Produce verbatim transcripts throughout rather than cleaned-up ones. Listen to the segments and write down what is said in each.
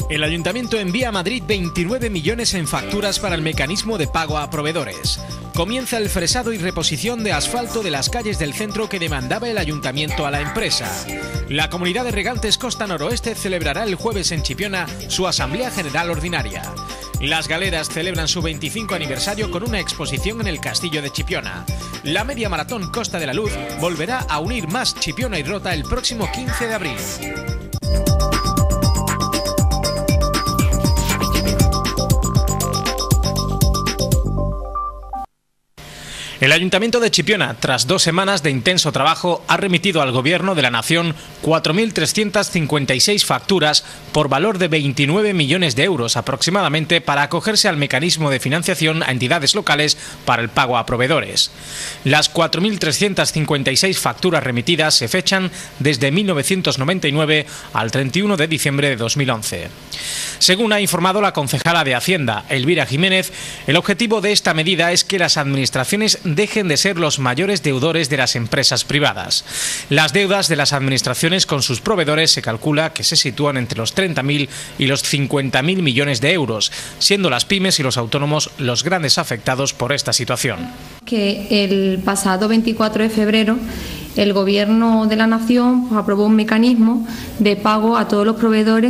El Ayuntamiento envía a Madrid veintinueve millones en facturas para el mecanismo de pago a proveedores. Comienza el fresado y reposición de asfalto de las calles del centro que demandaba el Ayuntamiento a la empresa. La Comunidad de Regantes Costa Noroeste celebrará el jueves en Chipiona su Asamblea General Ordinaria. Las galeras celebran su veinticinco aniversario con una exposición en el Castillo de Chipiona. La media maratón Costa de la Luz volverá a unir más Chipiona y Rota el próximo quince de abril. El Ayuntamiento de Chipiona, tras dos semanas de intenso trabajo, ha remitido al Gobierno de la Nación cuatro mil trescientas cincuenta y seis facturas por valor de veintinueve millones de euros aproximadamente para acogerse al mecanismo de financiación a entidades locales para el pago a proveedores. Las cuatro mil trescientas cincuenta y seis facturas remitidas se fechan desde mil novecientos noventa y nueve al treinta y uno de diciembre de dos mil once. Según ha informado la concejala de Hacienda, Elvira Jiménez, el objetivo de esta medida es que las administraciones dejen de ser los mayores deudores de las empresas privadas. Las deudas de las administraciones con sus proveedores se calcula que se sitúan entre los treinta mil y los cincuenta mil millones de euros, siendo las pymes y los autónomos los grandes afectados por esta situación. Que el pasado veinticuatro de febrero el Gobierno de la Nación pues, aprobó un mecanismo de pago a todos los proveedores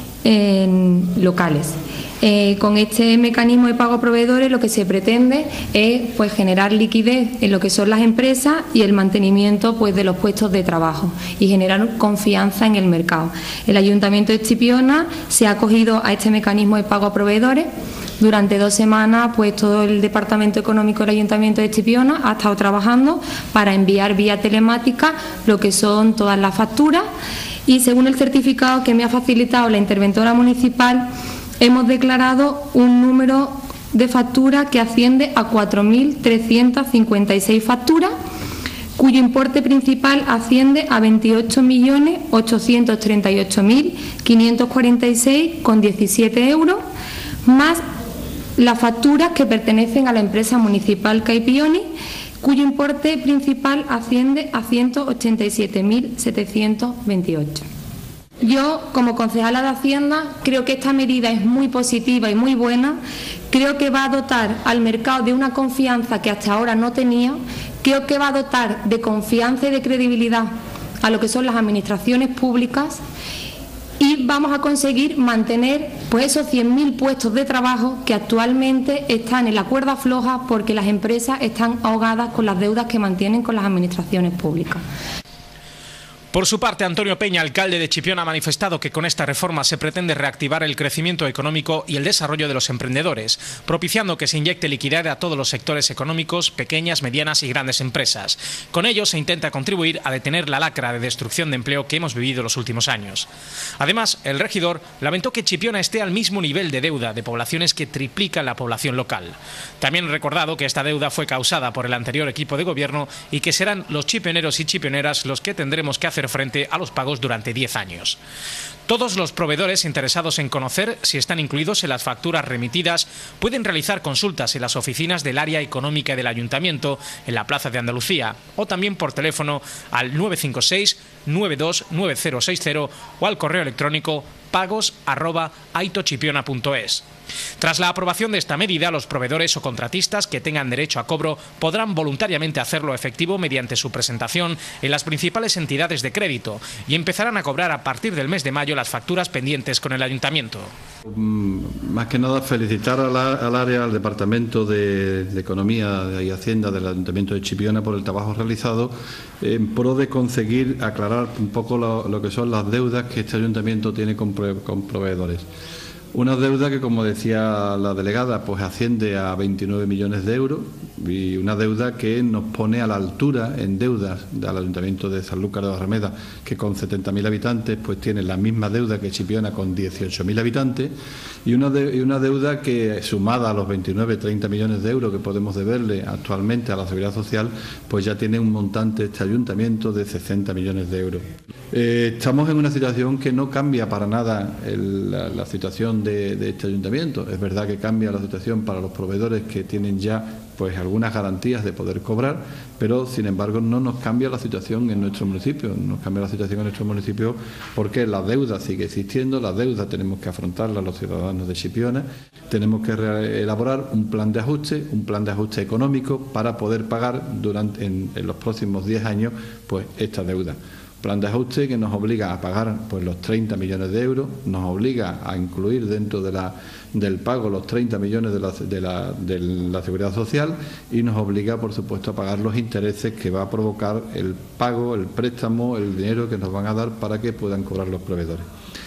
en locales. Eh, con este mecanismo de pago a proveedores lo que se pretende es pues, generar liquidez en lo que son las empresas y el mantenimiento pues, de los puestos de trabajo y generar confianza en el mercado. El Ayuntamiento de Chipiona se ha acogido a este mecanismo de pago a proveedores. Durante dos semanas pues, todo el Departamento Económico del Ayuntamiento de Chipiona ha estado trabajando para enviar vía telemática lo que son todas las facturas y según el certificado que me ha facilitado la interventora municipal hemos declarado un número de facturas que asciende a cuatro mil trescientas cincuenta y seis facturas, cuyo importe principal asciende a veintiocho millones ochocientos treinta y ocho mil quinientos cuarenta y seis con diecisiete euros, más las facturas que pertenecen a la empresa municipal Caipioni, cuyo importe principal asciende a ciento ochenta y siete mil setecientos veintiocho. Yo, como concejala de Hacienda, creo que esta medida es muy positiva y muy buena. Creo que va a dotar al mercado de una confianza que hasta ahora no tenía. Creo que va a dotar de confianza y de credibilidad a lo que son las administraciones públicas y vamos a conseguir mantener pues, esos cien mil puestos de trabajo que actualmente están en la cuerda floja porque las empresas están ahogadas con las deudas que mantienen con las administraciones públicas. Por su parte, Antonio Peña, alcalde de Chipiona, ha manifestado que con esta reforma se pretende reactivar el crecimiento económico y el desarrollo de los emprendedores, propiciando que se inyecte liquidez a todos los sectores económicos, pequeñas, medianas y grandes empresas. Con ello se intenta contribuir a detener la lacra de destrucción de empleo que hemos vivido los últimos años. Además, el regidor lamentó que Chipiona esté al mismo nivel de deuda de poblaciones que triplican la población local. También ha recordado que esta deuda fue causada por el anterior equipo de gobierno y que serán los chipioneros y chipioneras los que tendremos que hacer frente a los pagos durante diez años. Todos los proveedores interesados en conocer si están incluidos en las facturas remitidas pueden realizar consultas en las oficinas del área económica del Ayuntamiento en la Plaza de Andalucía o también por teléfono al nueve cinco seis nueve dos nueve cero seis cero o al correo electrónico pagos arroba aitochipiona punto es. Tras la aprobación de esta medida, los proveedores o contratistas que tengan derecho a cobro podrán voluntariamente hacerlo efectivo mediante su presentación en las principales entidades de crédito y empezarán a cobrar a partir del mes de mayo las facturas pendientes con el Ayuntamiento. Más que nada felicitar al, al área, al Departamento de, de Economía y Hacienda del Ayuntamiento de Chipiona por el trabajo realizado en pro de conseguir aclarar un poco lo, lo que son las deudas que este Ayuntamiento tiene con, con proveedores. Una deuda que, como decía la delegada, pues asciende a veintinueve millones de euros y una deuda que nos pone a la altura en deudas del Ayuntamiento de Sanlúcar de Barrameda, que con setenta mil habitantes pues tiene la misma deuda que Chipiona con dieciocho mil habitantes y una, de, y una deuda que, sumada a los veintinueve, treinta millones de euros que podemos deberle actualmente a la Seguridad Social, pues ya tiene un montante este Ayuntamiento de sesenta millones de euros. Eh, estamos en una situación que no cambia para nada el, la, la situación situación de, de este ayuntamiento. Es verdad que cambia la situación para los proveedores que tienen ya pues algunas garantías de poder cobrar, pero sin embargo no nos cambia la situación en nuestro municipio, nos cambia la situación en nuestro municipio porque la deuda sigue existiendo, la deuda tenemos que afrontarla los ciudadanos de Chipiona, tenemos que elaborar un plan de ajuste, un plan de ajuste económico para poder pagar durante en, en los próximos diez años pues esta deuda. Plan de ajuste que nos obliga a pagar pues los treinta millones de euros, nos obliga a incluir dentro de la, del pago los treinta millones de la, de, la, de la Seguridad Social y nos obliga, por supuesto, a pagar los intereses que va a provocar el pago, el préstamo, el dinero que nos van a dar para que puedan cobrar los proveedores.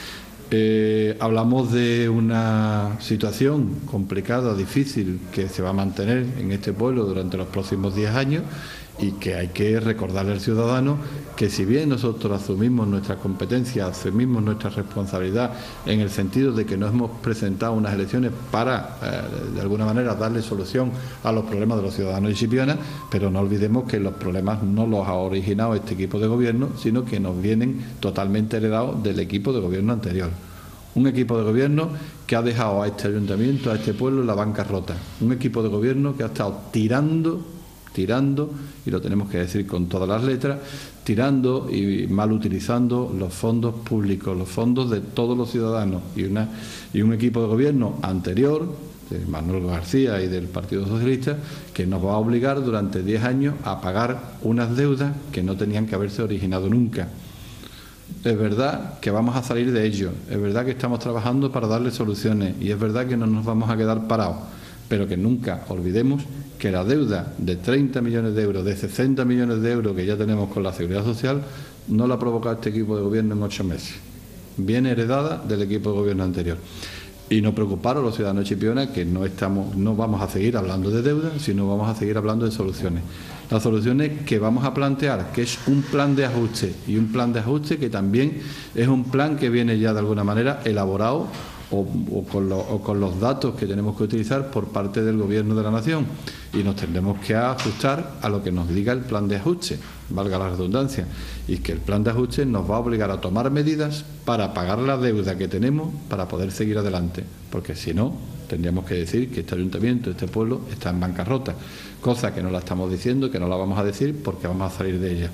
Eh, hablamos de una situación complicada, difícil, que se va a mantener en este pueblo durante los próximos diez años y que hay que recordarle al ciudadano que si bien nosotros asumimos nuestras competencias, asumimos nuestra responsabilidad en el sentido de que nos hemos presentado unas elecciones para, eh, de alguna manera, darle solución a los problemas de los ciudadanos de Chipiona, pero no olvidemos que los problemas no los ha originado este equipo de gobierno, sino que nos vienen totalmente heredados del equipo de gobierno anterior. Un equipo de gobierno que ha dejado a este ayuntamiento, a este pueblo, en la bancarrota. Un equipo de gobierno que ha estado tirando tirando, y lo tenemos que decir con todas las letras, tirando y mal utilizando los fondos públicos, los fondos de todos los ciudadanos, y, una, y un equipo de gobierno anterior, de Manuel García y del Partido Socialista, que nos va a obligar durante diez años a pagar unas deudas que no tenían que haberse originado nunca. Es verdad que vamos a salir de ello, es verdad que estamos trabajando para darle soluciones y es verdad que no nos vamos a quedar parados, pero que nunca olvidemos que la deuda de treinta millones de euros, de sesenta millones de euros que ya tenemos con la Seguridad Social, no la ha provocado este equipo de gobierno en ocho meses. Viene heredada del equipo de gobierno anterior. Y no preocupar a los ciudadanos de Chipiona que no, estamos, no vamos a seguir hablando de deuda, sino vamos a seguir hablando de soluciones. Las soluciones que vamos a plantear, que es un plan de ajuste, y un plan de ajuste que también es un plan que viene ya de alguna manera elaborado O, o, con lo, o con los datos que tenemos que utilizar por parte del Gobierno de la Nación, y nos tendremos que ajustar a lo que nos diga el plan de ajuste, valga la redundancia, y que el plan de ajuste nos va a obligar a tomar medidas para pagar la deuda que tenemos para poder seguir adelante, porque si no tendríamos que decir que este ayuntamiento, este pueblo está en bancarrota, cosa que no la estamos diciendo, que no la vamos a decir porque vamos a salir de ella.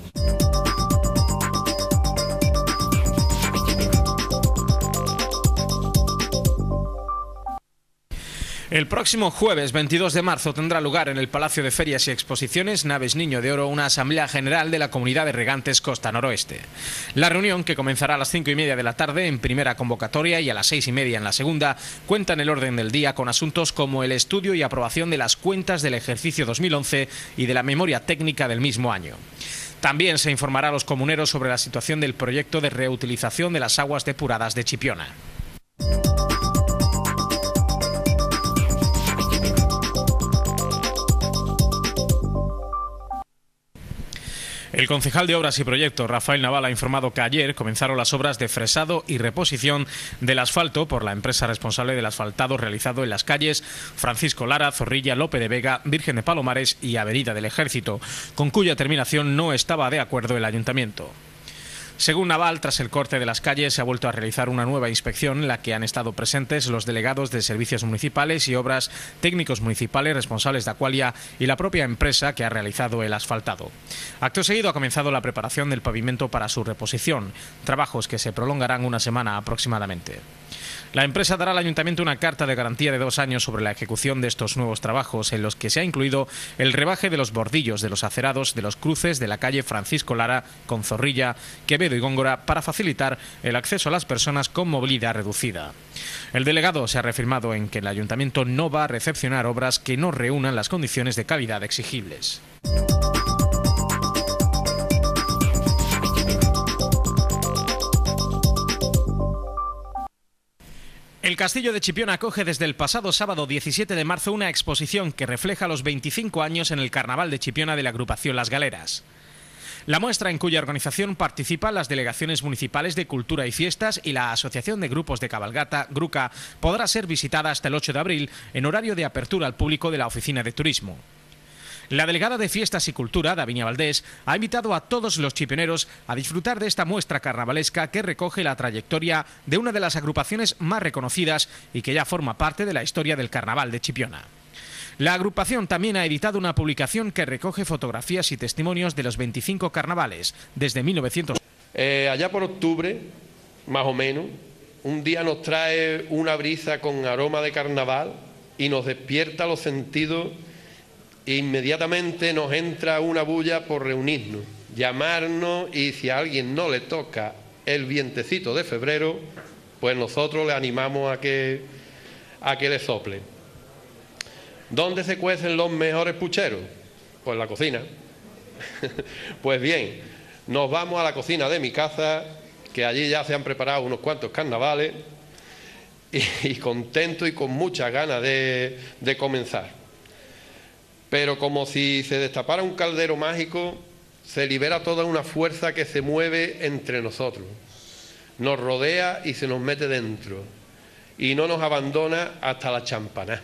El próximo jueves veintidós de marzo tendrá lugar en el Palacio de Ferias y Exposiciones Naves Niño de Oro una Asamblea General de la Comunidad de Regantes Costa Noroeste. La reunión, que comenzará a las cinco y media de la tarde en primera convocatoria y a las seis y media en la segunda, cuenta en el orden del día con asuntos como el estudio y aprobación de las cuentas del ejercicio dos mil once y de la memoria técnica del mismo año. También se informará a los comuneros sobre la situación del proyecto de reutilización de las aguas depuradas de Chipiona. El concejal de Obras y Proyectos, Rafael Naval, ha informado que ayer comenzaron las obras de fresado y reposición del asfalto por la empresa responsable del asfaltado realizado en las calles Francisco Lara, Zorrilla, Lope de Vega, Virgen de Palomares y Avenida del Ejército, con cuya terminación no estaba de acuerdo el ayuntamiento. Según Naval, tras el corte de las calles se ha vuelto a realizar una nueva inspección en la que han estado presentes los delegados de servicios municipales y obras, técnicos municipales responsables de Aqualia y la propia empresa que ha realizado el asfaltado. Acto seguido ha comenzado la preparación del pavimento para su reposición, trabajos que se prolongarán una semana aproximadamente. La empresa dará al ayuntamiento una carta de garantía de dos años sobre la ejecución de estos nuevos trabajos, en los que se ha incluido el rebaje de los bordillos de los acerados de los cruces de la calle Francisco Lara con Zorrilla, Quevedo y Góngora, para facilitar el acceso a las personas con movilidad reducida. El delegado se ha reafirmado en que el ayuntamiento no va a recepcionar obras que no reúnan las condiciones de calidad exigibles. El Castillo de Chipiona acoge desde el pasado sábado diecisiete de marzo una exposición que refleja los veinticinco años en el Carnaval de Chipiona de la agrupación Las Galeras. La muestra, en cuya organización participan las delegaciones municipales de Cultura y Fiestas y la Asociación de Grupos de Cabalgata, GRUCA, podrá ser visitada hasta el ocho de abril en horario de apertura al público de la Oficina de Turismo. La delegada de Fiestas y Cultura, Davinia Valdés, ha invitado a todos los chipioneros a disfrutar de esta muestra carnavalesca que recoge la trayectoria de una de las agrupaciones más reconocidas y que ya forma parte de la historia del carnaval de Chipiona. La agrupación también ha editado una publicación que recoge fotografías y testimonios de los veinticinco carnavales desde mil novecientos. Eh, allá por octubre, más o menos, un día nos trae una brisa con aroma de carnaval y nos despierta los sentidos. Inmediatamente nos entra una bulla por reunirnos, llamarnos, y si a alguien no le toca el vientecito de febrero, pues nosotros le animamos a que, a que le sople. ¿Dónde se cuecen los mejores pucheros? Pues en la cocina. Pues bien, nos vamos a la cocina de mi casa, que allí ya se han preparado unos cuantos carnavales, y, y contento y con muchas ganas de, de comenzar. Pero como si se destapara un caldero mágico, se libera toda una fuerza que se mueve entre nosotros. Nos rodea y se nos mete dentro. Y no nos abandona hasta la champaná.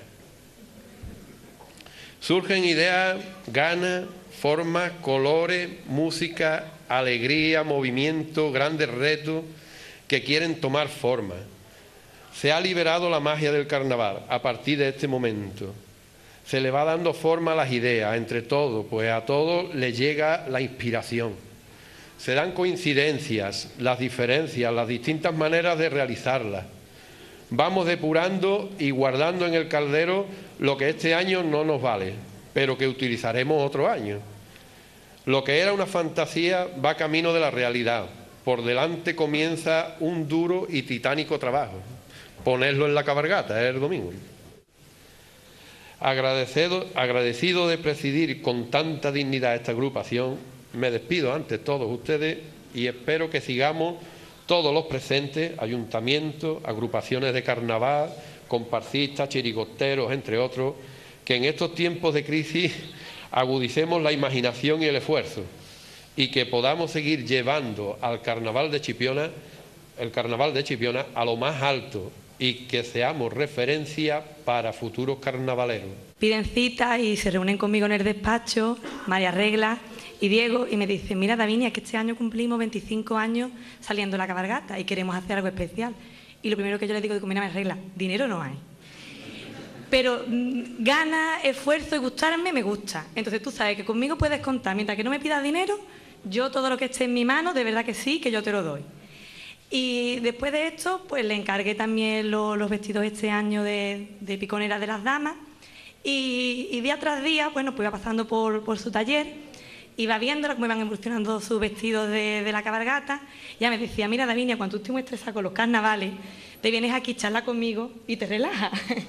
Surgen ideas, ganas, formas, colores, música, alegría, movimiento, grandes retos que quieren tomar forma. Se ha liberado la magia del carnaval a partir de este momento. Se le va dando forma a las ideas, entre todos, pues a todos les llega la inspiración. Se dan coincidencias, las diferencias, las distintas maneras de realizarlas. Vamos depurando y guardando en el caldero lo que este año no nos vale, pero que utilizaremos otro año. Lo que era una fantasía va camino de la realidad. Por delante comienza un duro y titánico trabajo. Ponerlo en la cabalgata, es el domingo. Agradecido, agradecido de presidir con tanta dignidad esta agrupación, me despido ante todos ustedes y espero que sigamos todos los presentes, ayuntamientos, agrupaciones de carnaval, comparsistas, chirigoteros, entre otros, que en estos tiempos de crisis agudicemos la imaginación y el esfuerzo y que podamos seguir llevando al carnaval de Chipiona, el carnaval de Chipiona a lo más alto, y que seamos referencia para futuros carnavaleros. Piden cita y se reúnen conmigo en el despacho, María Regla y Diego, y me dicen: mira, Davinia, que este año cumplimos veinticinco años saliendo la cabalgata y queremos hacer algo especial. Y lo primero que yo les digo, digo, mira, María Regla, dinero no hay. Pero mmm, gana, esfuerzo y gustarme, me gusta. Entonces tú sabes que conmigo puedes contar. Mientras que no me pidas dinero, yo todo lo que esté en mi mano, de verdad que sí, que yo te lo doy. Y después de esto, pues le encargué también lo, los vestidos este año de, de piconera de las damas. Y, y día tras día, bueno, pues iba pasando por, por su taller, iba viendo cómo iban evolucionando sus vestidos de, de la cabalgata. Ya me decía: mira, Davinia, cuando tú estés muy estresada con los carnavales, te vienes aquí a charlar conmigo y te relajas.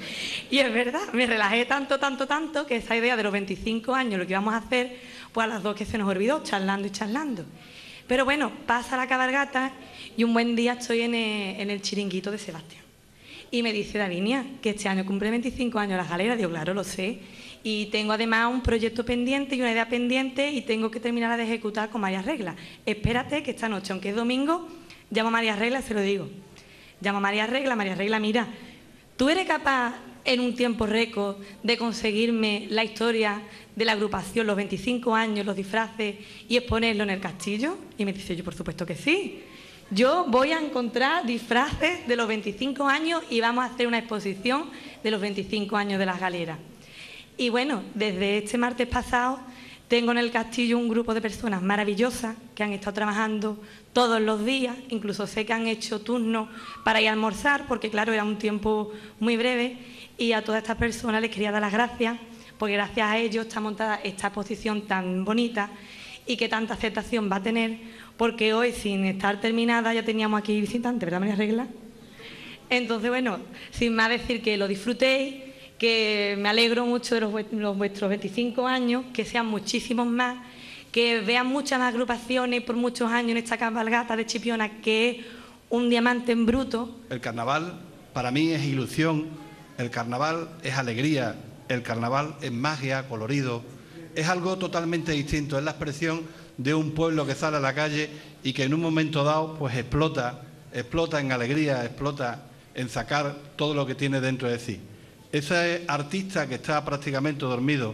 Y es verdad, me relajé tanto, tanto, tanto, que esa idea de los veinticinco años, lo que íbamos a hacer, pues a las dos que se nos olvidó, charlando y charlando. Pero bueno, pasa la cabalgata y un buen día estoy en el, en el chiringuito de Sebastián. Y me dice: Davinia, que este año cumple veinticinco años las galeras. Digo: claro, lo sé. Y tengo además un proyecto pendiente y una idea pendiente y tengo que terminar de ejecutar con María Regla. Espérate que esta noche, aunque es domingo, llamo a María Regla y se lo digo. Llamo a María Regla, María Regla, mira, ¿tú eres capaz en un tiempo récord de conseguirme la historia de la agrupación, los veinticinco años, los disfraces y exponerlo en el castillo? Y me dice: yo por supuesto que sí. Yo voy a encontrar disfraces de los veinticinco años y vamos a hacer una exposición de los veinticinco años de las galeras. Y bueno, desde este martes pasado tengo en el castillo un grupo de personas maravillosas que han estado trabajando todos los días, incluso sé que han hecho turnos para ir a almorzar, porque claro, era un tiempo muy breve, y a todas estas personas les quería dar las gracias, porque gracias a ellos está montada esta exposición tan bonita y que tanta aceptación va a tener, porque hoy, sin estar terminada, ya teníamos aquí visitantes, ¿verdad, María Regla? Entonces, bueno, sin más decir que lo disfrutéis, que me alegro mucho de los, los vuestros veinticinco años, que sean muchísimos más, que vean muchas más agrupaciones por muchos años en esta cabalgata de Chipiona, que es un diamante en bruto. El carnaval para mí es ilusión, el carnaval es alegría, el carnaval es magia, colorido, es algo totalmente distinto, es la expresión de un pueblo que sale a la calle y que en un momento dado pues explota, explota en alegría, explota en sacar todo lo que tiene dentro de sí. Ese artista que está prácticamente dormido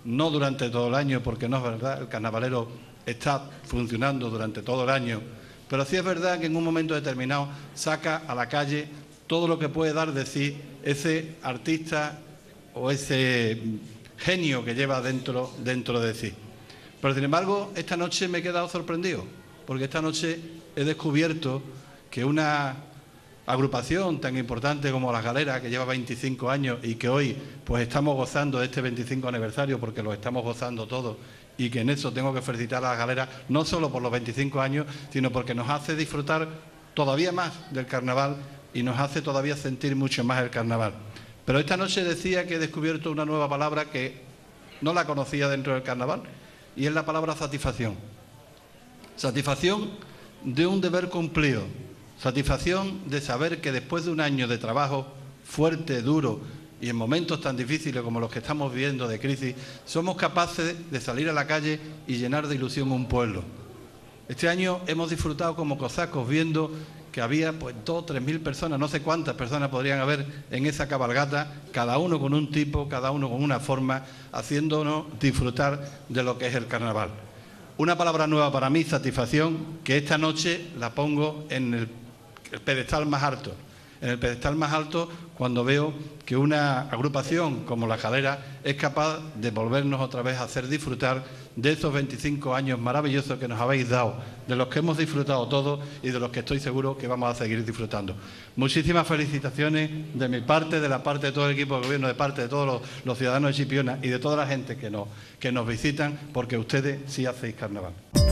no durante todo el año, porque no es verdad, el carnavalero está funcionando durante todo el año, pero sí es verdad que en un momento determinado saca a la calle todo lo que puede dar de sí ese artista o ese genio que lleva dentro, dentro de sí. Pero sin embargo, esta noche me he quedado sorprendido, porque esta noche he descubierto que una agrupación tan importante como Las Galeras, que lleva veinticinco años y que hoy pues estamos gozando de este veinticinco aniversario, porque lo estamos gozando todos, y que en eso tengo que felicitar a Las Galeras, no solo por los veinticinco años, sino porque nos hace disfrutar todavía más del carnaval y nos hace todavía sentir mucho más el carnaval. Pero esta noche decía que he descubierto una nueva palabra que no la conocía dentro del carnaval, y es la palabra satisfacción. Satisfacción de un deber cumplido, satisfacción de saber que después de un año de trabajo fuerte, duro y en momentos tan difíciles como los que estamos viviendo de crisis, somos capaces de salir a la calle y llenar de ilusión un pueblo. Este año hemos disfrutado como cosacos viendo que había pues dos o tres mil personas, no sé cuántas personas podrían haber en esa cabalgata, cada uno con un tipo, cada uno con una forma, haciéndonos disfrutar de lo que es el carnaval. Una palabra nueva para mí, satisfacción, que esta noche la pongo en el, el pedestal más alto. En el pedestal más alto cuando veo que una agrupación como Las Galeras es capaz de volvernos otra vez a hacer disfrutar de esos veinticinco años maravillosos que nos habéis dado, de los que hemos disfrutado todos y de los que estoy seguro que vamos a seguir disfrutando. Muchísimas felicitaciones de mi parte, de la parte de todo el equipo de gobierno, de parte de todos los, los ciudadanos de Chipiona y de toda la gente que nos, que nos visitan, porque ustedes sí hacéis carnaval.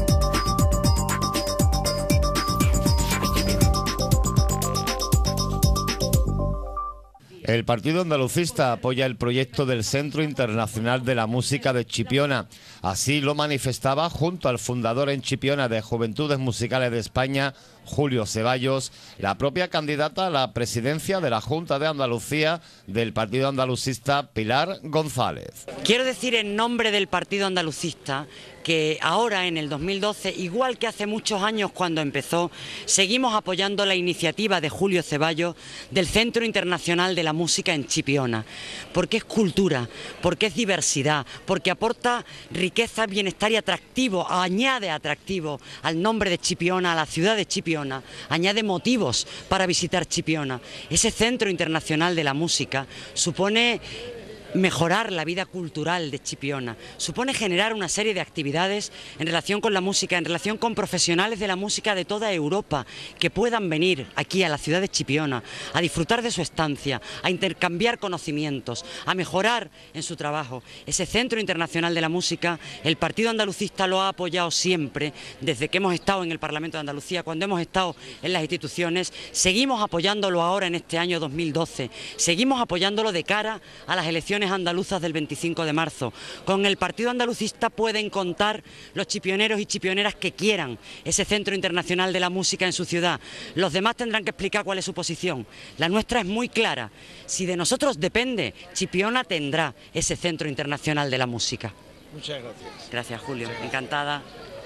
El Partido Andalucista apoya el proyecto del Centro Internacional de la Música de Chipiona. Así lo manifestaba junto al fundador en Chipiona de Juventudes Musicales de España, Julio Ceballos, la propia candidata a la presidencia de la Junta de Andalucía del Partido Andalucista, Pilar González. Quiero decir en nombre del Partido Andalucista que ahora, en el dos mil doce, igual que hace muchos años cuando empezó, seguimos apoyando la iniciativa de Julio Ceballos del Centro Internacional de la Música en Chipiona, porque es cultura, porque es diversidad, porque aporta riqueza, bienestar y atractivo, añade atractivo al nombre de Chipiona, a la ciudad de Chipiona, añade motivos para visitar Chipiona. Ese Centro Internacional de la Música supone mejorar la vida cultural de Chipiona, supone generar una serie de actividades en relación con la música, en relación con profesionales de la música de toda Europa que puedan venir aquí a la ciudad de Chipiona a disfrutar de su estancia, a intercambiar conocimientos, a mejorar en su trabajo. Ese Centro Internacional de la Música, el Partido Andalucista lo ha apoyado siempre, desde que hemos estado en el Parlamento de Andalucía, cuando hemos estado en las instituciones, seguimos apoyándolo ahora en este año dos mil doce, seguimos apoyándolo de cara a las elecciones andaluzas del veinticinco de marzo. Con el Partido Andalucista pueden contar los chipioneros y chipioneras que quieran ese Centro Internacional de la Música en su ciudad. Los demás tendrán que explicar cuál es su posición. La nuestra es muy clara. Si de nosotros depende, Chipiona tendrá ese Centro Internacional de la Música. Muchas gracias. Gracias, Julio. Encantada.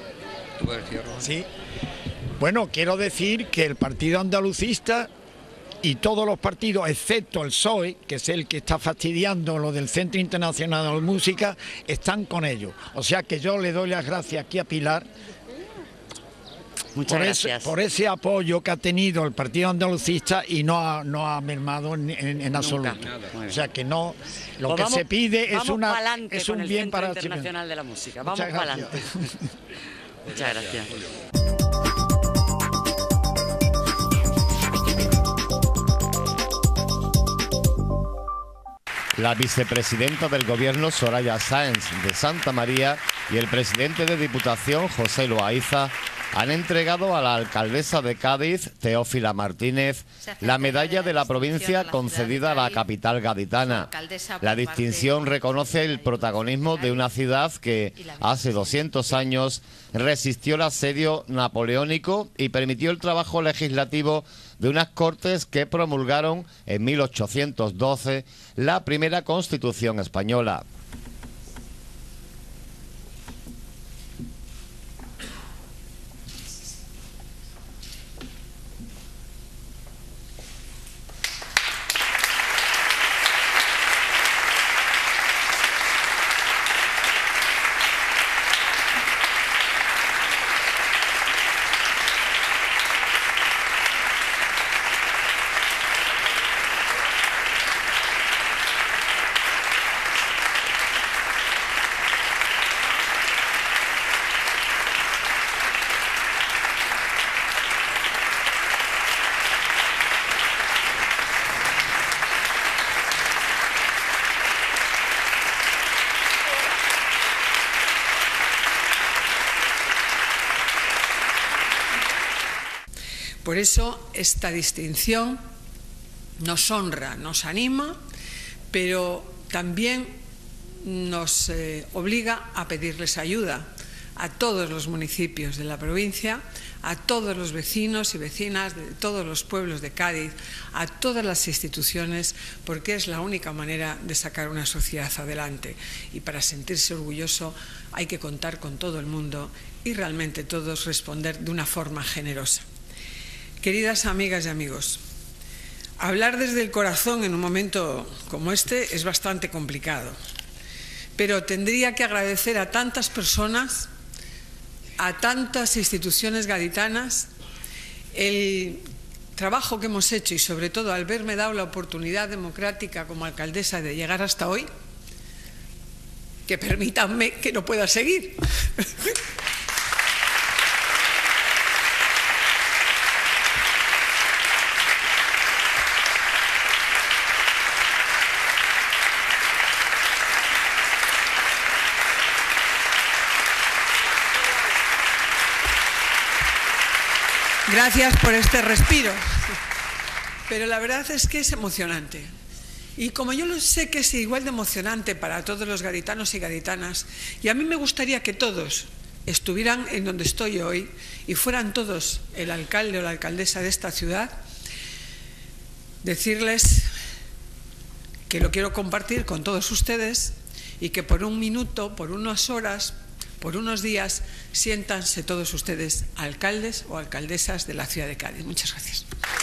Sí. Bueno, quiero decir que el Partido Andalucista y todos los partidos, excepto el P S O E, que es el que está fastidiando lo del Centro Internacional de la Música, están con ellos. O sea que yo le doy las gracias aquí a Pilar. Muchas por gracias. Ese, por ese apoyo que ha tenido el Partido Andalucista y no ha, no ha mermado en, en, en absoluto. O sea que no, lo pues que vamos, se pide es, una, es un bien para el Centro Internacional de la Música. Vamos Muchas para gracias. adelante. Muchas gracias. La vicepresidenta del Gobierno, Soraya Sáenz de Santa María, y el presidente de Diputación, José Loaiza, han entregado a la alcaldesa de Cádiz, Teófila Martínez, la medalla de la provincia concedida a la capital gaditana. La distinción reconoce el protagonismo de una ciudad que hace doscientos años resistió el asedio napoleónico y permitió el trabajo legislativo de unas Cortes que promulgaron en mil ochocientos doce la primera Constitución española. Por eso esta distinción nos honra, nos anima, pero también nos eh, obliga a pedirles ayuda a todos los municipios de la provincia, a todos los vecinos y vecinas de todos los pueblos de Cádiz, a todas las instituciones, porque es la única manera de sacar una sociedad adelante. Y para sentirse orgulloso hay que contar con todo el mundo y realmente todos responder de una forma generosa. Queridas amigas y amigos, hablar desde el corazón en un momento como este es bastante complicado, pero tendría que agradecer a tantas personas, a tantas instituciones gaditanas, el trabajo que hemos hecho y sobre todo al haberme dado la oportunidad democrática como alcaldesa de llegar hasta hoy, que permítanme que no pueda seguir. Gracias por este respiro, pero la verdad es que es emocionante. Y como yo lo sé que es igual de emocionante para todos los gaditanos y gaditanas, y a mí me gustaría que todos estuvieran en donde estoy hoy y fueran todos el alcalde o la alcaldesa de esta ciudad, decirles que lo quiero compartir con todos ustedes y que por un minuto, por unas horas, por unos días, siéntanse todos ustedes alcaldes o alcaldesas de la ciudad de Cádiz. Muchas gracias.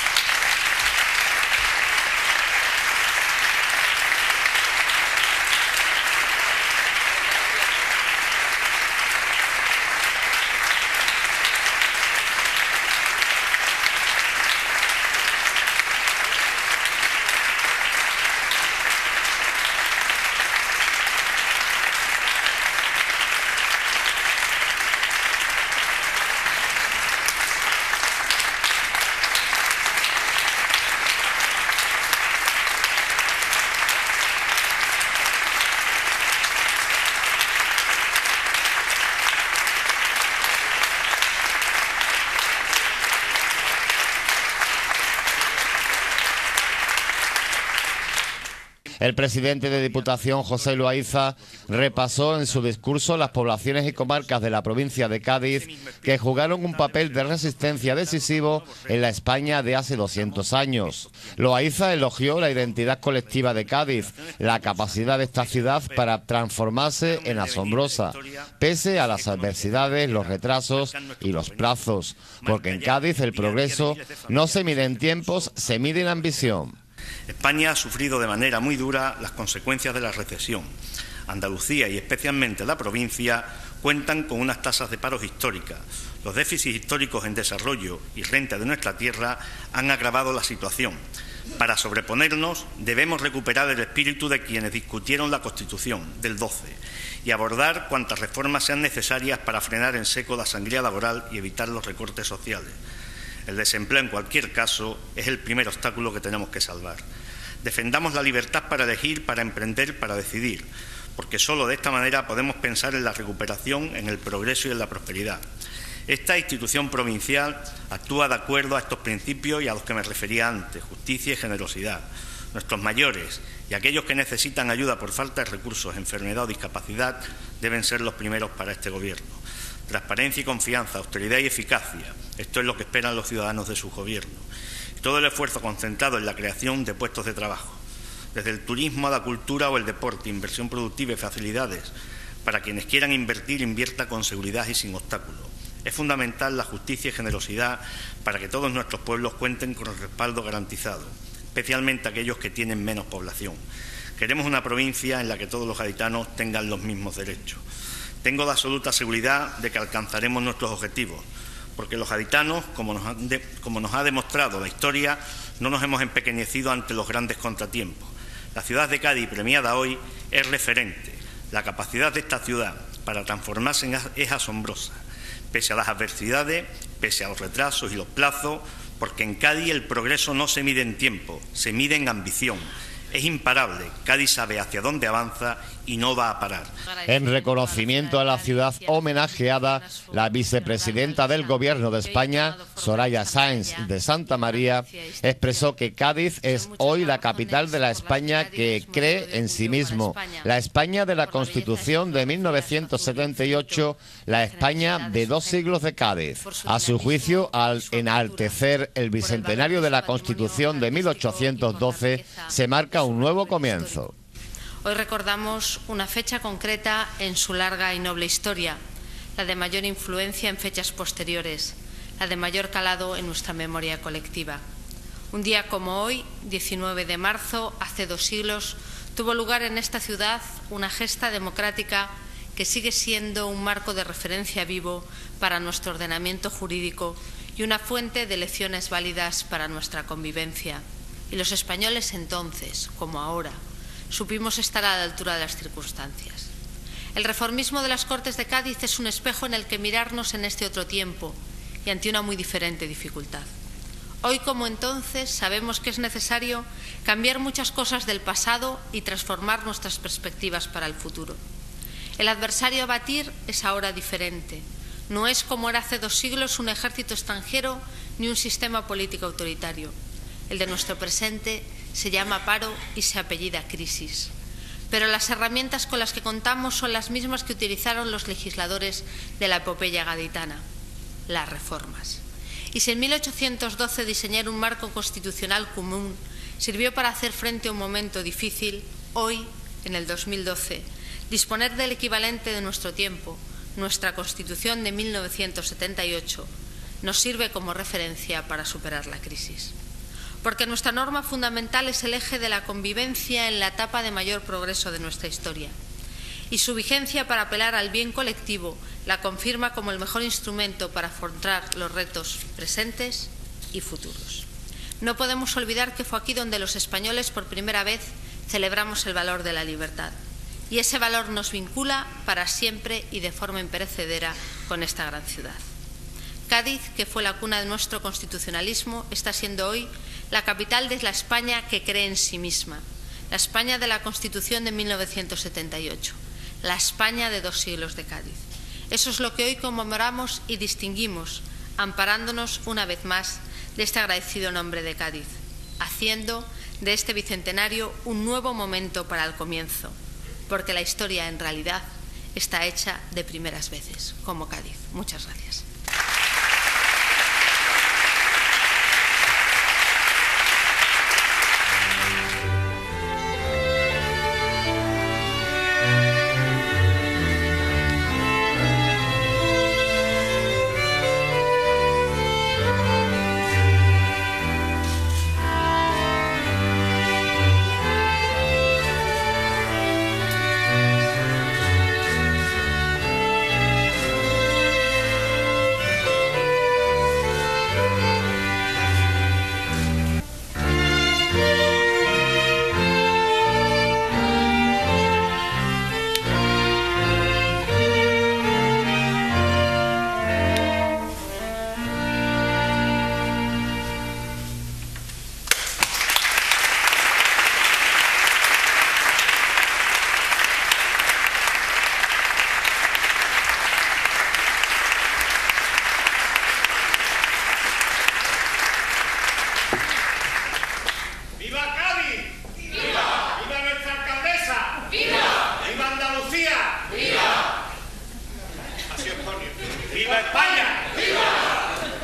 El presidente de Diputación, José Loaiza, repasó en su discurso las poblaciones y comarcas de la provincia de Cádiz que jugaron un papel de resistencia decisivo en la España de hace doscientos años. Loaiza elogió la identidad colectiva de Cádiz, la capacidad de esta ciudad para transformarse en asombrosa, pese a las adversidades, los retrasos y los plazos, porque en Cádiz el progreso no se mide en tiempos, se mide en ambición. España ha sufrido de manera muy dura las consecuencias de la recesión. Andalucía y especialmente la provincia cuentan con unas tasas de paro históricas. Los déficits históricos en desarrollo y renta de nuestra tierra han agravado la situación. Para sobreponernos debemos recuperar el espíritu de quienes discutieron la Constitución del doce y abordar cuantas reformas sean necesarias para frenar en seco la sangría laboral y evitar los recortes sociales. El desempleo, en cualquier caso, es el primer obstáculo que tenemos que salvar. Defendamos la libertad para elegir, para emprender, para decidir, porque solo de esta manera podemos pensar en la recuperación, en el progreso y en la prosperidad. Esta institución provincial actúa de acuerdo a estos principios y a los que me refería antes, justicia y generosidad. Nuestros mayores y aquellos que necesitan ayuda por falta de recursos, enfermedad o discapacidad deben ser los primeros para este Gobierno. Transparencia y confianza, austeridad y eficacia. Esto es lo que esperan los ciudadanos de su gobierno. Todo el esfuerzo concentrado en la creación de puestos de trabajo, desde el turismo a la cultura o el deporte, inversión productiva y facilidades. Para quienes quieran invertir, invierta con seguridad y sin obstáculos. Es fundamental la justicia y generosidad para que todos nuestros pueblos cuenten con el respaldo garantizado, especialmente aquellos que tienen menos población. Queremos una provincia en la que todos los gaditanos tengan los mismos derechos. Tengo la absoluta seguridad de que alcanzaremos nuestros objetivos, porque los gaditanos, como nos, han de, como nos ha demostrado la historia, no nos hemos empequeñecido ante los grandes contratiempos. La ciudad de Cádiz, premiada hoy, es referente. La capacidad de esta ciudad para transformarse en, es asombrosa, pese a las adversidades, pese a los retrasos y los plazos, porque en Cádiz el progreso no se mide en tiempo, se mide en ambición. es imparable. Cádiz sabe hacia dónde avanza y no va a parar. En reconocimiento a la ciudad homenajeada, la vicepresidenta del Gobierno de España, Soraya Sáenz de Santa María, expresó que Cádiz es hoy la capital de la España que cree en sí mismo, la España de la Constitución de mil novecientos setenta y ocho, la España de dos siglos de Cádiz. A su juicio, al enaltecer el bicentenario de la Constitución de mil ochocientos doce, se marca un nuevo comienzo. Hoy recordamos una fecha concreta en su larga y noble historia, la de mayor influencia en fechas posteriores, la de mayor calado en nuestra memoria colectiva. Un día como hoy, diecinueve de marzo, hace dos siglos, tuvo lugar en esta ciudad una gesta democrática que sigue siendo un marco de referencia vivo para nuestro ordenamiento jurídico y una fuente de lecciones válidas para nuestra convivencia. Y los españoles entonces, como ahora, supimos estar a la altura de las circunstancias. El reformismo de las Cortes de Cádiz es un espejo en el que mirarnos en este otro tiempo y ante una muy diferente dificultad. Hoy, como entonces, sabemos que es necesario cambiar muchas cosas del pasado y transformar nuestras perspectivas para el futuro. El adversario a batir es ahora diferente. No es, como era hace dos siglos, un ejército extranjero ni un sistema político autoritario. El de nuestro presente se llama paro y se apellida crisis. Pero las herramientas con las que contamos son las mismas que utilizaron los legisladores de la epopeya gaditana, las reformas. Y si en mil ochocientos doce diseñar un marco constitucional común sirvió para hacer frente a un momento difícil, hoy, en el dos mil doce, disponer del equivalente de nuestro tiempo, nuestra Constitución de mil novecientos setenta y ocho, nos sirve como referencia para superar la crisis. Porque nuestra norma fundamental es el eje de la convivencia en la etapa de mayor progreso de nuestra historia. Y su vigencia para apelar al bien colectivo la confirma como el mejor instrumento para afrontar los retos presentes y futuros. No podemos olvidar que fue aquí donde los españoles por primera vez celebramos el valor de la libertad. Y ese valor nos vincula para siempre y de forma imperecedera con esta gran ciudad. Cádiz, que fue la cuna de nuestro constitucionalismo, está siendo hoy la capital de la España que cree en sí misma, la España de la Constitución de mil novecientos setenta y ocho, la España de dos siglos de Cádiz. Eso es lo que hoy conmemoramos y distinguimos, amparándonos una vez más de este agradecido nombre de Cádiz, haciendo de este bicentenario un nuevo momento para el comienzo, porque la historia en realidad está hecha de primeras veces, como Cádiz. Muchas gracias. ¡Viva España! ¡Viva!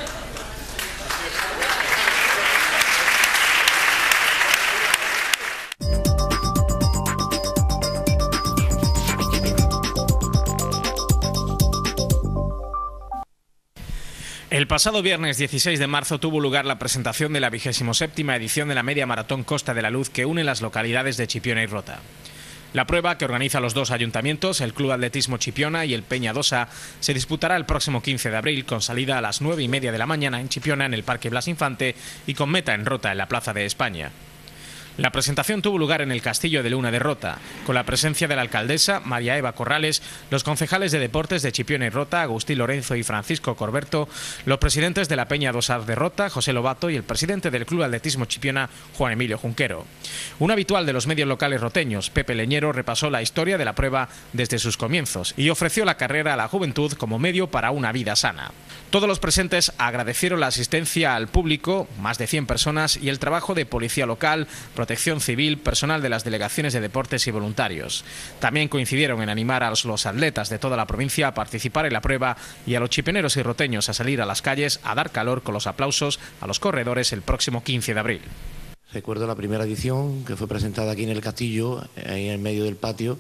El pasado viernes dieciséis de marzo tuvo lugar la presentación de la vigésimo séptima edición de la Media Maratón Costa de la Luz que une las localidades de Chipiona y Rota. La prueba, que organiza los dos ayuntamientos, el Club Atletismo Chipiona y el Peña Dosa, se disputará el próximo quince de abril con salida a las nueve y media de la mañana en Chipiona en el Parque Blas Infante y con meta en Rota en la Plaza de España. La presentación tuvo lugar en el Castillo de Luna de Rota, con la presencia de la alcaldesa María Eva Corrales, los concejales de deportes de Chipiona y Rota, Agustín Lorenzo y Francisco Corberto, los presidentes de la Peña Dosar de Rota, José Lobato, y el presidente del Club Atletismo Chipiona, Juan Emilio Junquero. Un habitual de los medios locales roteños, Pepe Leñero, repasó la historia de la prueba desde sus comienzos y ofreció la carrera a la juventud como medio para una vida sana. Todos los presentes agradecieron la asistencia al público, más de cien personas, y el trabajo de policía local, protección civil, personal de las delegaciones de deportes y voluntarios. También coincidieron en animar a los atletas de toda la provincia a participar en la prueba y a los chipioneros y roteños a salir a las calles a dar calor con los aplausos a los corredores el próximo quince de abril. Recuerdo la primera edición que fue presentada aquí en el Castillo, ahí en el medio del patio.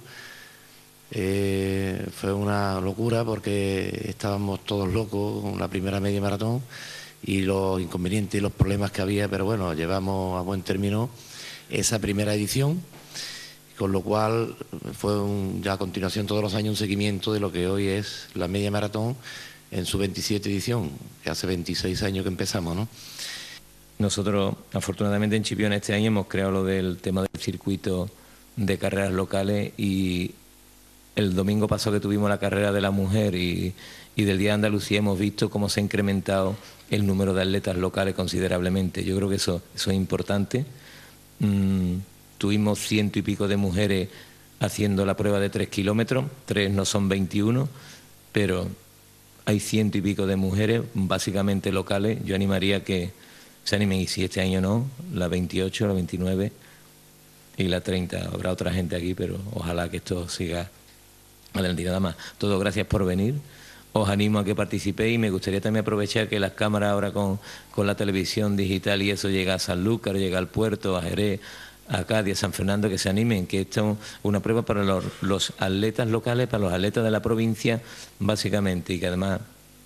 Eh, fue una locura porque estábamos todos locos con la primera media maratón y los inconvenientes y los problemas que había, pero bueno, llevamos a buen término esa primera edición, con lo cual fue un, ya a continuación todos los años un seguimiento de lo que hoy es la media maratón en su veintisiete edición, que hace veintiséis años que empezamos, ¿no? Nosotros, afortunadamente, en Chipiona este año hemos creado lo del tema del circuito de carreras locales y el domingo pasado que tuvimos la carrera de la mujer y, y del Día de Andalucía hemos visto cómo se ha incrementado el número de atletas locales considerablemente. Yo creo que eso, eso es importante. Mm, tuvimos ciento y pico de mujeres haciendo la prueba de tres kilómetros, tres no son veintiuno, pero hay ciento y pico de mujeres, básicamente locales. Yo animaría que se animen, y si este año no, la veintiocho, la veintinueve y la treinta. Habrá otra gente aquí, pero ojalá que esto siga adelante. Y nada más, todo gracias por venir. Os animo a que participéis y me gustaría también aprovechar que las cámaras ahora con, con la televisión digital y eso llega a Sanlúcar, llega al puerto, a Jerez, a Cádiz, a San Fernando, que se animen, que esto es una prueba para los, los atletas locales, para los atletas de la provincia, básicamente, y que además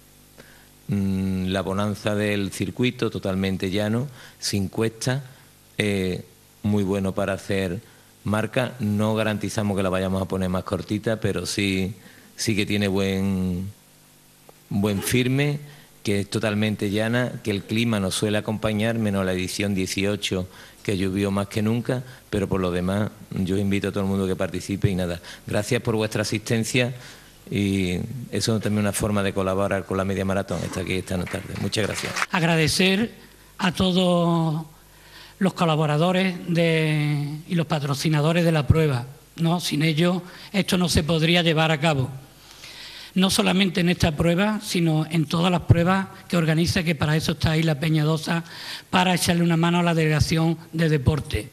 mmm, la bonanza del circuito totalmente llano, sin cuesta, eh, muy bueno para hacer marca. No garantizamos que la vayamos a poner más cortita, pero sí, sí que tiene buen, buen firme, que es totalmente llana, que el clima nos suele acompañar, menos la edición dieciocho, que llovió más que nunca, pero por lo demás yo invito a todo el mundo que participe y nada. Gracias por vuestra asistencia y eso es también una forma de colaborar con la media maratón. Está aquí esta tarde. Muchas gracias. Agradecer a todos los colaboradores de, y los patrocinadores de la prueba, ¿no? Sin ellos esto no se podría llevar a cabo. No solamente en esta prueba, sino en todas las pruebas que organiza, que para eso está ahí la Peña Dosar, para echarle una mano a la Delegación de Deporte,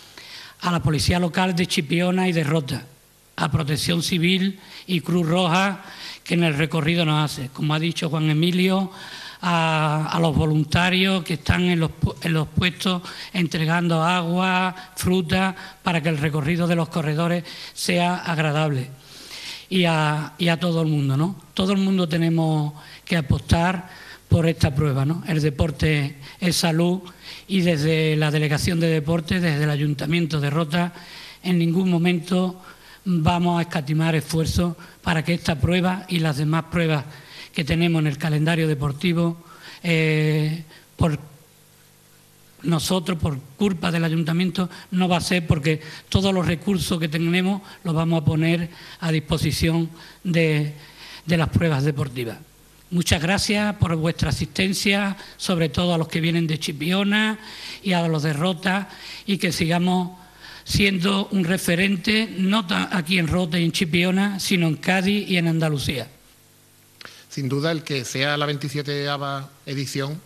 a la Policía Local de Chipiona y de Rota, a Protección Civil y Cruz Roja, que en el recorrido nos hace, como ha dicho Juan Emilio, a, a los voluntarios que están en los, en los puestos entregando agua, fruta, para que el recorrido de los corredores sea agradable. Y a, y a todo el mundo, ¿no? Todo el mundo tenemos que apostar por esta prueba, ¿no? El deporte es salud y desde la Delegación de Deportes, desde el Ayuntamiento de Rota, en ningún momento vamos a escatimar esfuerzos para que esta prueba y las demás pruebas que tenemos en el calendario deportivo, eh, por nosotros, por culpa del ayuntamiento, no va a ser, porque todos los recursos que tenemos los vamos a poner a disposición de, de las pruebas deportivas. Muchas gracias por vuestra asistencia, sobre todo a los que vienen de Chipiona y a los de Rota, y que sigamos siendo un referente, no aquí en Rota y en Chipiona, sino en Cádiz y en Andalucía. Sin duda, el que sea la veintisieteava edición,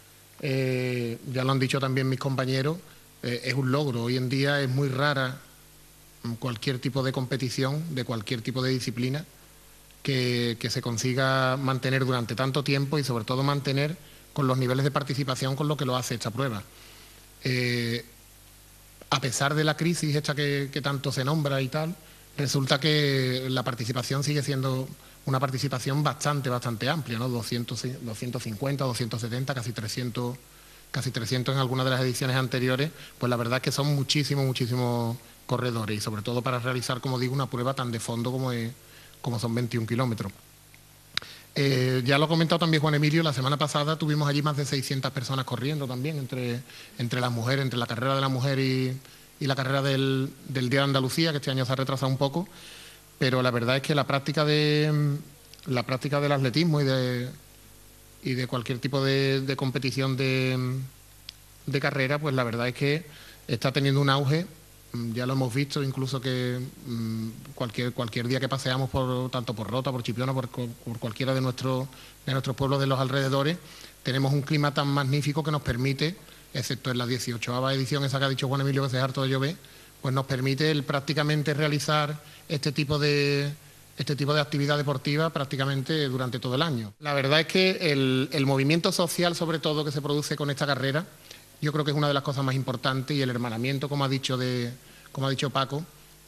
Eh, ya lo han dicho también mis compañeros, eh, es un logro. Hoy en día es muy rara cualquier tipo de competición, de cualquier tipo de disciplina, que, que se consiga mantener durante tanto tiempo y sobre todo mantener con los niveles de participación con lo que lo hace esta prueba. Eh, a pesar de la crisis esta que, que tanto se nombra y tal, resulta que la participación sigue siendo una participación bastante, bastante amplia, ¿no? doscientos, doscientos cincuenta, doscientos setenta, casi trescientos, casi trescientos en algunas de las ediciones anteriores. Pues la verdad es que son muchísimos, muchísimos corredores y sobre todo para realizar, como digo, una prueba tan de fondo como, es, como son veintiún kilómetros. Eh, ya lo ha comentado también Juan Emilio, la semana pasada tuvimos allí más de seiscientas personas corriendo también, entre, entre las mujeres, entre la carrera de la mujer y, y la carrera del, del Día de Andalucía, que este año se ha retrasado un poco, pero la verdad es que la práctica de la práctica del atletismo y de y de cualquier tipo de, de competición de, de carrera, pues la verdad es que está teniendo un auge. Ya lo hemos visto, incluso que mmm, cualquier cualquier día que paseamos por tanto por Rota, por Chipiona, por, por cualquiera de nuestros de nuestros pueblos de los alrededores, tenemos un clima tan magnífico que nos permite, excepto en la dieciochoava edición esa que ha dicho Juan Emilio, que se es harto de llover, pues nos permite el prácticamente realizar este tipo de este tipo de actividad deportiva prácticamente durante todo el año. La verdad es que el, el movimiento social, sobre todo, que se produce con esta carrera, yo creo que es una de las cosas más importantes, y el hermanamiento, como ha dicho, de, como ha dicho Paco,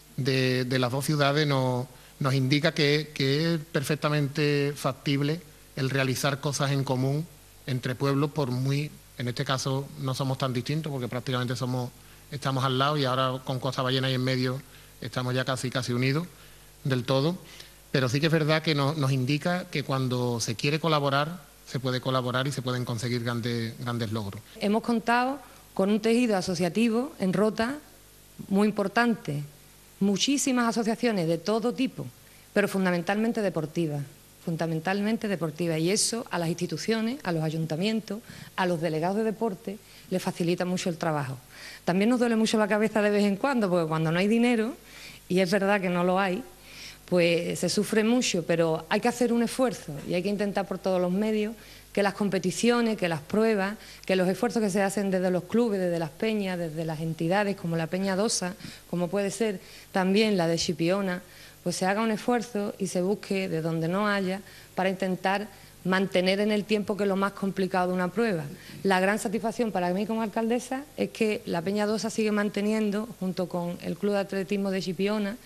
de, de las dos ciudades nos, nos indica que, que es perfectamente factible el realizar cosas en común entre pueblos, por muy, en este caso no somos tan distintos porque prácticamente somos, estamos al lado, y ahora con Costa Ballena ahí en medio estamos ya casi, casi unidos del todo, pero sí que es verdad que no, nos indica que cuando se quiere colaborar, se puede colaborar y se pueden conseguir grandes, grandes logros. Hemos contado con un tejido asociativo en Rota muy importante, muchísimas asociaciones de todo tipo, pero fundamentalmente deportivas, fundamentalmente deportivas, y eso a las instituciones, a los ayuntamientos, a los delegados de deporte les facilita mucho el trabajo. También nos duele mucho la cabeza de vez en cuando, porque cuando no hay dinero, y es verdad que no lo hay, pues se sufre mucho, pero hay que hacer un esfuerzo y hay que intentar por todos los medios que las competiciones, que las pruebas, que los esfuerzos que se hacen desde los clubes, desde las peñas, desde las entidades como la Peña Dosa, como puede ser también la de Chipiona, pues se haga un esfuerzo y se busque de donde no haya para intentar mantener en el tiempo, que es lo más complicado de una prueba. La gran satisfacción para mí como alcaldesa es que la Peña Dosa sigue manteniendo, junto con el Club de Atletismo de Chipiona,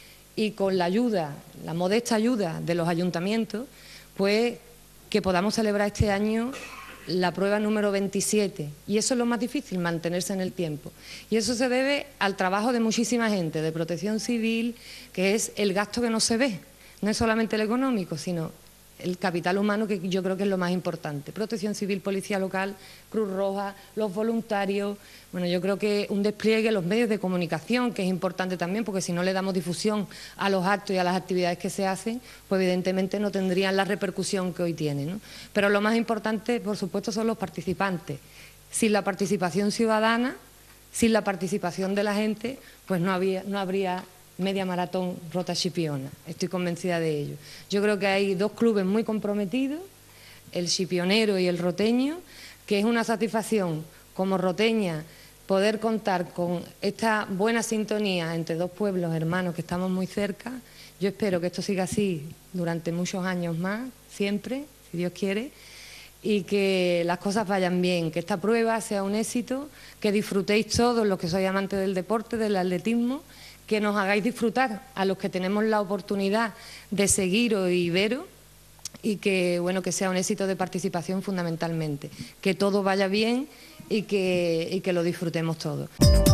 y con la ayuda, la modesta ayuda de los ayuntamientos, pues que podamos celebrar este año la prueba número veintisiete. Y eso es lo más difícil, mantenerse en el tiempo. Y eso se debe al trabajo de muchísima gente, de Protección Civil, que es el gasto que no se ve. No es solamente el económico, sino el capital humano, que yo creo que es lo más importante. Protección Civil, Policía Local, Cruz Roja, los voluntarios. Bueno, yo creo que un despliegue, los medios de comunicación, que es importante también, porque si no le damos difusión a los actos y a las actividades que se hacen, pues evidentemente no tendrían la repercusión que hoy tienen, ¿no? Pero lo más importante, por supuesto, son los participantes. Sin la participación ciudadana, sin la participación de la gente, pues no, había, no habría media maratón Rota Chipiona. Estoy convencida de ello. Yo creo que hay dos clubes muy comprometidos, el chipionero y el roteño, que es una satisfacción como roteña poder contar con esta buena sintonía entre dos pueblos hermanos que estamos muy cerca. Yo espero que esto siga así durante muchos años más, siempre, si Dios quiere, y que las cosas vayan bien, que esta prueba sea un éxito, que disfrutéis todos los que sois amantes del deporte, del atletismo, que nos hagáis disfrutar a los que tenemos la oportunidad de seguiros y veros, y que, bueno, que sea un éxito de participación fundamentalmente, que todo vaya bien y que, y que lo disfrutemos todos.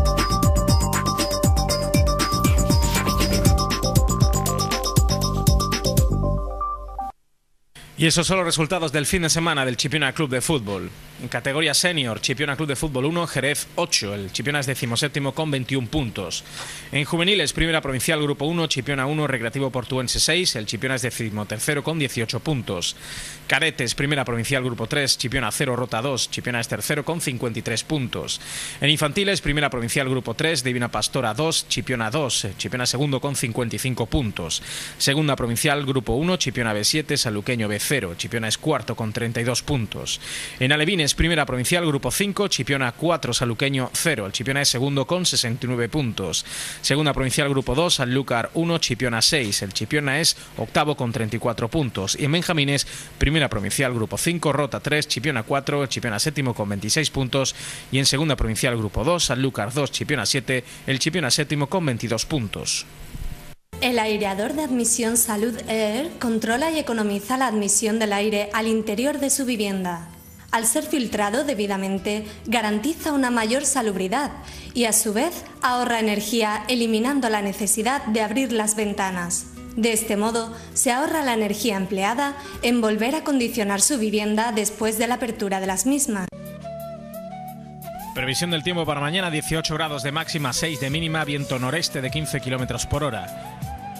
Y esos son los resultados del fin de semana del Chipiona Club de Fútbol. En categoría senior, Chipiona Club de Fútbol uno, Jerez ocho. El Chipiona es decimoséptimo con veintiún puntos. En juveniles, Primera Provincial Grupo uno, Chipiona uno, Recreativo Portuense seis. El Chipiona es decimotercero con dieciocho puntos. Cadetes, Primera Provincial Grupo tres, Chipiona cero, Rota dos. Chipiona es tercero con cincuenta y tres puntos. En infantiles, Primera Provincial Grupo tres, Divina Pastora dos, Chipiona dos. Chipiona segundo con cincuenta y cinco puntos. Segunda Provincial Grupo uno, Chipiona B siete, Saluqueño B cero. Chipiona es cuarto con treinta y dos puntos. En alevines, Primera Provincial Grupo cinco, Chipiona cuatro, Saluqueño cero. El Chipiona es segundo con sesenta y nueve puntos. Segunda Provincial Grupo dos, Sanlúcar uno, Chipiona seis. El Chipiona es octavo con treinta y cuatro puntos. Y en benjamines, Primera Provincial Grupo cinco, Rota tres, Chipiona cuatro. El Chipiona séptimo con veintiséis puntos. Y en Segunda Provincial Grupo dos, Sanlúcar dos, Chipiona siete. El Chipiona séptimo con veintidós puntos. El aireador de admisión Salud Air controla y economiza la admisión del aire al interior de su vivienda. Al ser filtrado debidamente, garantiza una mayor salubridad y a su vez ahorra energía, eliminando la necesidad de abrir las ventanas. De este modo, se ahorra la energía empleada en volver a acondicionar su vivienda después de la apertura de las mismas. Previsión del tiempo para mañana: dieciocho grados de máxima, seis de mínima, viento noreste de quince kilómetros por hora.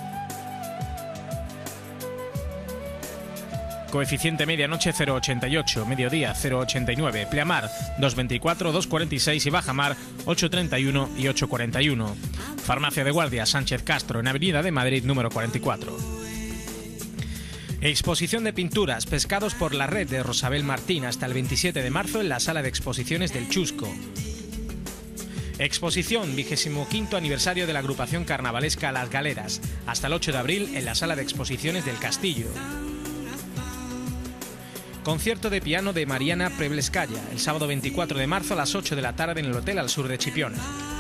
Coeficiente medianoche cero coma ochenta y ocho, mediodía cero coma ochenta y nueve, pleamar dos coma veinticuatro, dos coma cuarenta y seis y bajamar ocho coma treinta y uno y ocho coma cuarenta y uno. Farmacia de Guardia Sánchez Castro, en Avenida de Madrid número cuarenta y cuatro. Exposición de pinturas Pescados por la Red de Rosabel Martín hasta el veintisiete de marzo en la Sala de Exposiciones del Chusco. Exposición vigésimo quinto aniversario de la agrupación carnavalesca Las Galeras hasta el ocho de abril en la Sala de Exposiciones del Castillo. Concierto de piano de Mariana Prebleskaya, el sábado veinticuatro de marzo a las ocho de la tarde en el Hotel al Sur de Chipiona.